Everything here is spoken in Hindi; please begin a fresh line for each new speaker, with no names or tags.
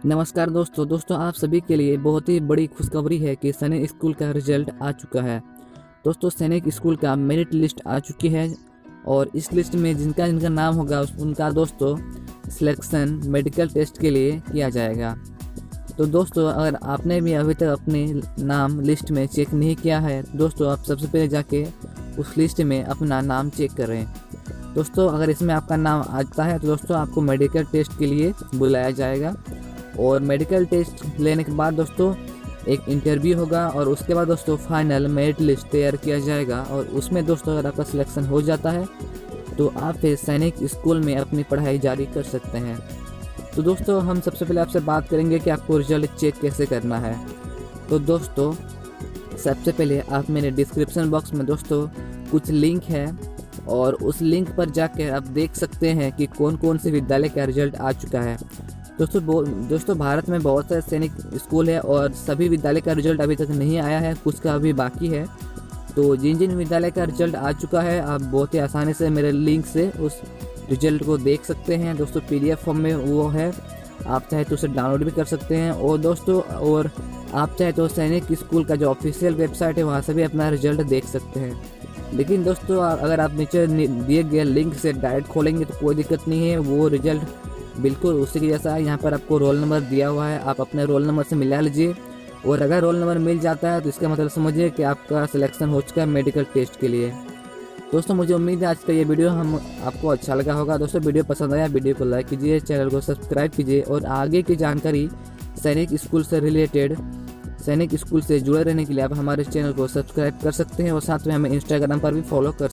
नमस्कार दोस्तों आप सभी के लिए बहुत ही बड़ी खुशखबरी है कि सैनिक स्कूल का रिजल्ट आ चुका है। दोस्तों सैनिक स्कूल का मेरिट लिस्ट आ चुकी है और इस लिस्ट में जिनका जिनका नाम होगा उनका दोस्तों सिलेक्शन मेडिकल टेस्ट के लिए किया जाएगा। तो दोस्तों अगर आपने भी अभी तक अपने नाम लिस्ट में चेक नहीं किया है दोस्तों, आप सबसे पहले जाके उस लिस्ट में अपना नाम चेक करें। दोस्तों अगर इसमें आपका नाम आता है तो दोस्तों आपको मेडिकल टेस्ट के लिए बुलाया जाएगा और मेडिकल टेस्ट लेने के बाद दोस्तों एक इंटरव्यू होगा और उसके बाद दोस्तों फाइनल मेरिट लिस्ट तैयार किया जाएगा और उसमें दोस्तों अगर आपका सिलेक्शन हो जाता है तो आप फिर सैनिक स्कूल में अपनी पढ़ाई जारी कर सकते हैं। तो दोस्तों हम सबसे पहले आपसे बात करेंगे कि आपको रिजल्ट चेक कैसे करना है। तो दोस्तों सबसे पहले आप मेरे डिस्क्रिप्शन बॉक्स में दोस्तों कुछ लिंक है और उस लिंक पर जाकर आप देख सकते हैं कि कौन कौन से विद्यालय का रिजल्ट आ चुका है। दोस्तों भारत में बहुत सारे सैनिक स्कूल है और सभी विद्यालय का रिजल्ट अभी तक नहीं आया है, कुछ का अभी बाकी है। तो जिन जिन विद्यालय का रिजल्ट आ चुका है आप बहुत ही आसानी से मेरे लिंक से उस रिजल्ट को देख सकते हैं। दोस्तों PDF फॉर्म में वो है, आप चाहे तो उसे डाउनलोड भी कर सकते हैं और दोस्तों और आप चाहे तो सैनिक स्कूल का जो ऑफिशियल वेबसाइट है वहाँ से भी अपना रिजल्ट देख सकते हैं। लेकिन दोस्तों अगर आप नीचे दिए गए लिंक से डायरेक्ट खोलेंगे तो कोई दिक्कत नहीं है, वो रिजल्ट बिल्कुल उसी के जैसा है। यहाँ पर आपको रोल नंबर दिया हुआ है, आप अपने रोल नंबर से मिला लीजिए और अगर रोल नंबर मिल जाता है तो इसका मतलब समझिए कि आपका सिलेक्शन हो चुका है मेडिकल टेस्ट के लिए। दोस्तों मुझे उम्मीद है आज का ये वीडियो आपको अच्छा लगा होगा। दोस्तों वीडियो पसंद आया वीडियो को लाइक कीजिए, चैनल को सब्सक्राइब कीजिए और आगे की जानकारी सैनिक स्कूल से रिलेटेड सैनिक स्कूल से जुड़े रहने के लिए आप हमारे चैनल को सब्सक्राइब कर सकते हैं और साथ में हमें इंस्टाग्राम पर भी फॉलो कर